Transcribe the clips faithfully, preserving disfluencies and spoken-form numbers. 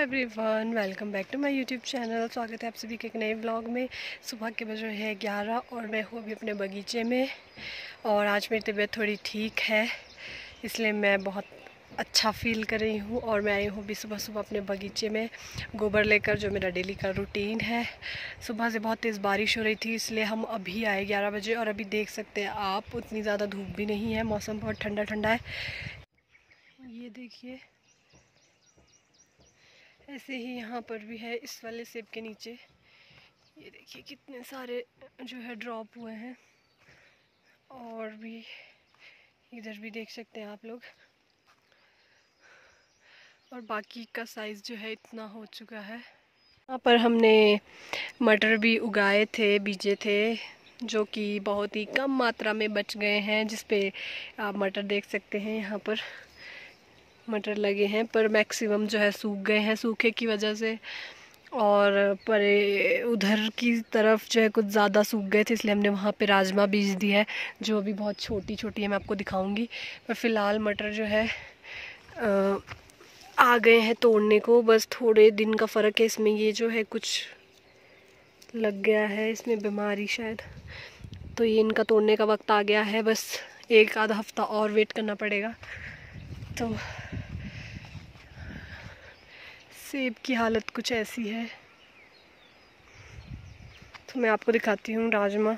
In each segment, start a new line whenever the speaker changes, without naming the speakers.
Everyone, welcome back to my YouTube channel. स्वागत है आप सभी के एक नए व्लॉग में। सुबह के बज रहे हैं ग्यारह और मैं हूँ अभी अपने बगीचे में। और आज मेरी तबीयत थोड़ी ठीक है, इसलिए मैं बहुत अच्छा फील कर रही हूँ। और मैं आई हूँ भी सुबह सुबह अपने बगीचे में गोबर लेकर, जो मेरा डेली का रूटीन है। सुबह से बहुत तेज़ बारिश हो रही थी, इसलिए हम अभी आए ग्यारह बजे। और अभी देख सकते हैं आप, उतनी ज़्यादा धूप भी नहीं है, मौसम बहुत ठंडा ठंडा है। ये देखिए, ऐसे ही यहाँ पर भी है, इस वाले सेब के नीचे। ये देखिए कितने सारे जो है ड्रॉप हुए हैं। और भी इधर भी देख सकते हैं आप लोग। और बाकी का साइज़ जो है इतना हो चुका है। यहाँ पर हमने मटर भी उगाए थे, बीजे थे, जो कि बहुत ही कम मात्रा में बच गए हैं। जिस पे आप मटर देख सकते हैं, यहाँ पर मटर लगे हैं, पर मैक्सिमम जो है सूख गए हैं सूखे की वजह से। और पर उधर की तरफ जो है कुछ ज़्यादा सूख गए थे, इसलिए हमने वहाँ पे राजमा बीज दी है, जो अभी बहुत छोटी छोटी है, मैं आपको दिखाऊंगी। पर फ़िलहाल मटर जो है आ, आ गए हैं तोड़ने को। बस थोड़े दिन का फ़र्क है इसमें। ये जो है कुछ लग गया है इसमें बीमारी शायद, तो ये इनका तोड़ने का वक्त आ गया है। बस एक आधा हफ्ता और वेट करना पड़ेगा। तो सेब की हालत कुछ ऐसी है। तो मैं आपको दिखाती हूँ राजमा।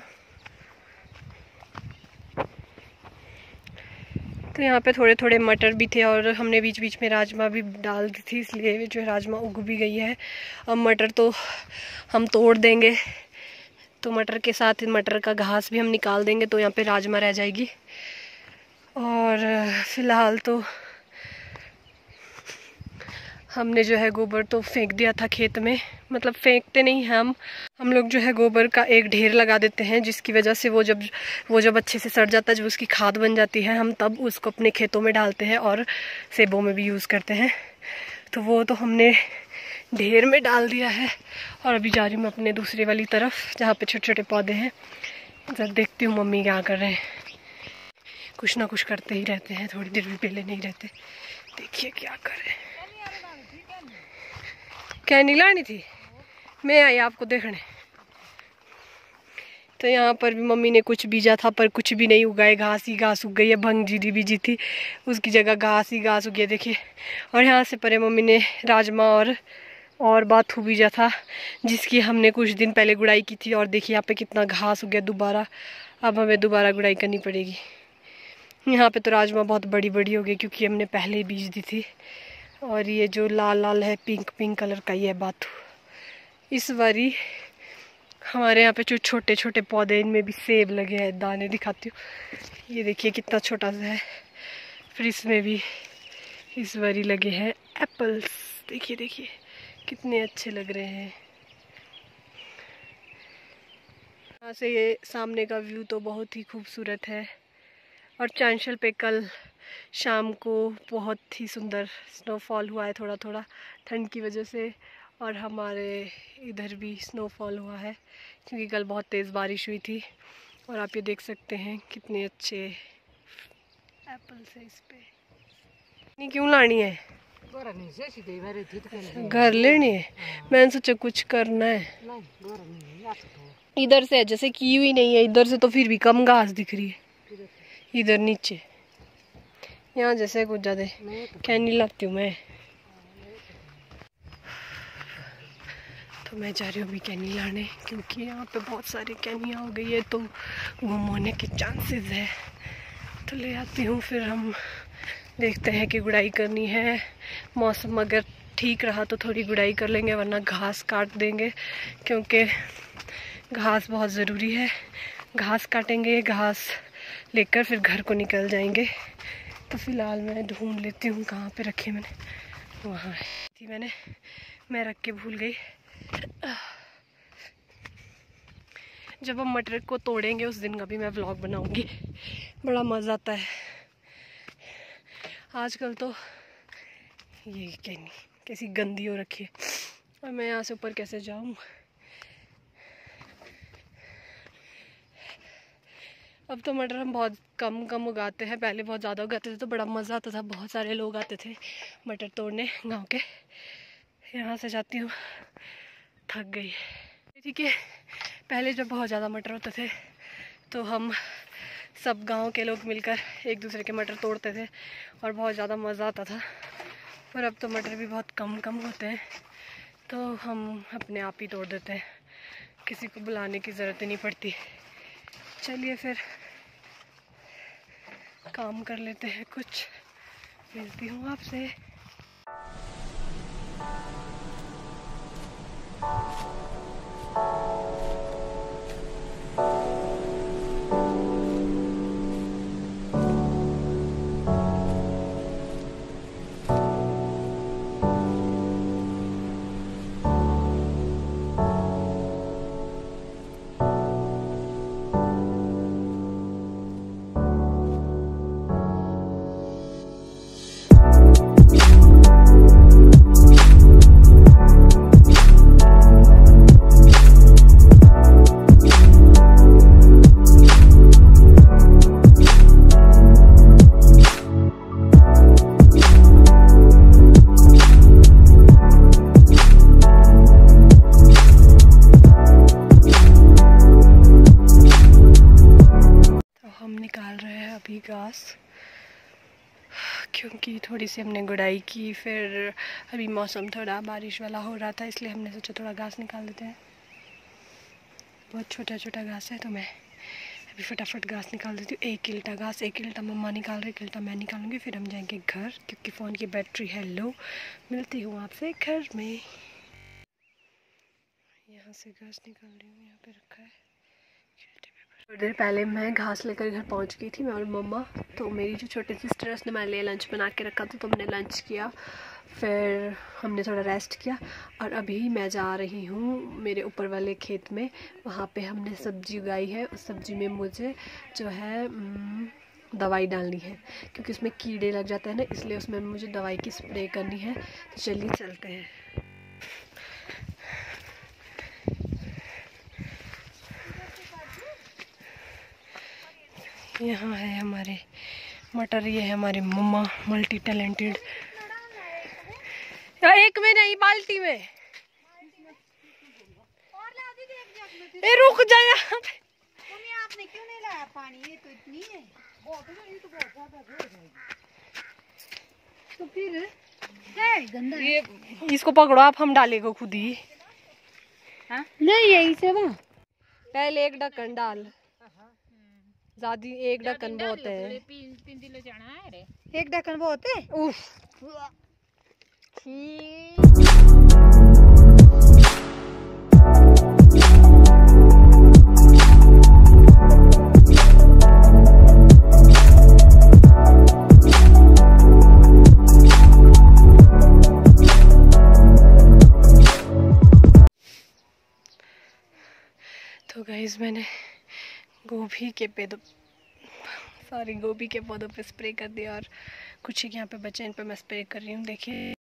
तो यहाँ पे थोड़े थोड़े मटर भी थे, और हमने बीच बीच में राजमा भी डाल दी थी, इसलिए जो है राजमा उग भी गई है। अब मटर तो हम तोड़ देंगे, तो मटर के साथ मटर का घास भी हम निकाल देंगे, तो यहाँ पे राजमा रह जाएगी। और फ़िलहाल तो हमने जो है गोबर तो फेंक दिया था खेत में। मतलब फेंकते नहीं हैं हम हम लोग जो है गोबर का एक ढेर लगा देते हैं, जिसकी वजह से वो जब वो जब अच्छे से सड़ जाता है, जब उसकी खाद बन जाती है, हम तब उसको अपने खेतों में डालते हैं और सेबों में भी यूज़ करते हैं। तो वो तो हमने ढेर में डाल दिया है। और अभी जा रही हूँ मैं अपने दूसरी वाली तरफ, जहाँ पे छोटे छोटे पौधे हैं। जब देखती हूँ मम्मी क्या कर रहे हैं। कुछ ना कुछ करते ही रहते हैं, थोड़ी देर भी पहले नहीं रहते। देखिए क्या कर रहे हैं। क्या नहीं लानी थी, मैं आई आपको देखने। तो यहाँ पर भी मम्मी ने कुछ बीजा था, पर कुछ भी नहीं उगाए, घास ही घास उग गई है। भंग जीरी बीजी थी, उसकी जगह घास ही घास उगी है, देखिए। और यहाँ से परे मम्मी ने राजमा और और बाथू बीजा था, जिसकी हमने कुछ दिन पहले गुड़ाई की थी। और देखिए यहाँ पे कितना घास उग गया दोबारा। अब हमें दोबारा गुड़ाई करनी पड़ेगी। यहाँ पे तो राजमा बहुत बड़ी बड़ी हो गई, क्योंकि हमने पहले ही बीज दी थी। और ये जो लाल लाल है, पिंक पिंक कलर का, ये है बाथू। इस बारी हमारे यहाँ पे जो छोटे छोटे पौधे, इनमें भी सेब लगे हैं। दाने दिखाती हूँ, ये देखिए कितना छोटा सा है। फिर इसमें भी इस बारी लगे हैं एप्पल्स। देखिए देखिए कितने अच्छे लग रहे हैं। यहाँ से ये सामने का व्यू तो बहुत ही खूबसूरत है। और चांशल पे कल शाम को बहुत ही सुंदर स्नोफॉल हुआ है, थोड़ा थोड़ा ठंड की वजह से। और हमारे इधर भी स्नोफॉल हुआ है, क्योंकि कल बहुत तेज़ बारिश हुई थी। और आप ये देख सकते हैं कितने अच्छे एप्पल्स है इस पे। नहीं क्यों लानी है, घर लेनी है। मैंने सोचा कुछ करना है। इधर से जैसे की हुई नहीं है, इधर से तो फिर भी कम घास दिख रही है। इधर नीचे यहाँ जैसे कुछ ज़्यादा कैनी लाती हूँ मैं। तो मैं जा रही हूँ अभी कैनी लाने, क्योंकि यहाँ पे बहुत सारी कैनियाँ हो गई है, तो गुम होने के चांसेस है। तो ले आती हूँ, फिर हम देखते हैं कि गुड़ाई करनी है। मौसम अगर ठीक रहा तो थोड़ी गुड़ाई कर लेंगे, वरना घास काट देंगे, क्योंकि घास बहुत ज़रूरी है। घास काटेंगे, घास लेकर फिर घर को निकल जाएंगे। तो फ़िलहाल मैं ढूंढ लेती हूँ कहाँ पे रखे मैंने। वहाँ थी मैंने, मैं रख के भूल गई। जब हम मटर को तोड़ेंगे उस दिन का भी मैं व्लॉग बनाऊंगी, बड़ा मज़ा आता है। आजकल तो ये कैनी कैसी गंदी हो रखी है, और मैं यहाँ से ऊपर कैसे जाऊँ। अब तो मटर हम बहुत कम कम उगाते हैं, पहले बहुत ज़्यादा उगाते थे, तो बड़ा मज़ा आता था। बहुत सारे लोग आते थे मटर तोड़ने गांव के। यहाँ से जाती हूँ, थक गई। ठीक है, पहले जब बहुत ज़्यादा मटर होते थे तो हम सब गांव के लोग मिलकर एक दूसरे के मटर तोड़ते थे और बहुत ज़्यादा मज़ा आता था। पर अब तो मटर भी बहुत कम कम होते हैं, तो हम अपने आप ही तोड़ देते हैं, किसी को बुलाने की ज़रूरत ही नहीं पड़ती। चलिए फिर काम कर लेते हैं कुछ, मिलती हूँ आपसे। निकाल रहे हैं अभी घास, क्योंकि थोड़ी सी हमने गुड़ाई की, फिर अभी मौसम थोड़ा बारिश वाला हो रहा था, इसलिए हमने सोचा थोड़ा घास निकाल देते हैं। बहुत छोटा छोटा घास है, तो मैं अभी फटाफट घास निकाल देती हूँ। एक किल्टा घास, एक किल्टा मम्मा निकाल रही, किल्टा मैं निकालूंगी, फिर हम जाएंगे घर, क्योंकि फ़ोन की बैटरी है लो। मिलती हूँ आपसे घर में। यहाँ से घास निकाल रही हूँ, यहाँ पे रखा है। थोड़ी देर पहले मैं घास लेकर घर पहुंच गई थी, मैं और मम्मा। तो मेरी जो छोटी सिस्टर है उसने मेरे लिए लंच बना के रखा था, तो हमने लंच किया, फिर हमने थोड़ा रेस्ट किया और अभी मैं जा रही हूँ मेरे ऊपर वाले खेत में। वहाँ पे हमने सब्जी उगाई है, उस सब्जी में मुझे जो है दवाई डालनी है, क्योंकि उसमें कीड़े लग जाते हैं ना, इसलिए उसमें मुझे दवाई की स्प्रे करनी है। तो चलिए चलते हैं। यहाँ है हमारे मटर, ये है हमारी मम्मा मल्टी टैलेंटेड। एक में नहीं, बाल्टी में। ए रुक जा यहाँ पे। आपने क्यों नहीं लाया पानी? ये तो इतनी है, तो फिर गंदा है। ये इसको पकड़ो आप, हम डालेगा खुद ही। हाँ? नहीं यही से वो पहले एक ढक्कन डाल, ज्यादा एक ढक्कन बहुत है। एक ढक्कन बहुत है। उफ तो गाइस मैंने गोभी के पेड़ों सॉरी गोभी के पौधों पे स्प्रे कर दिया और कुछ ही यहाँ पे बचे, इन पे मैं स्प्रे कर रही हूँ। देखिए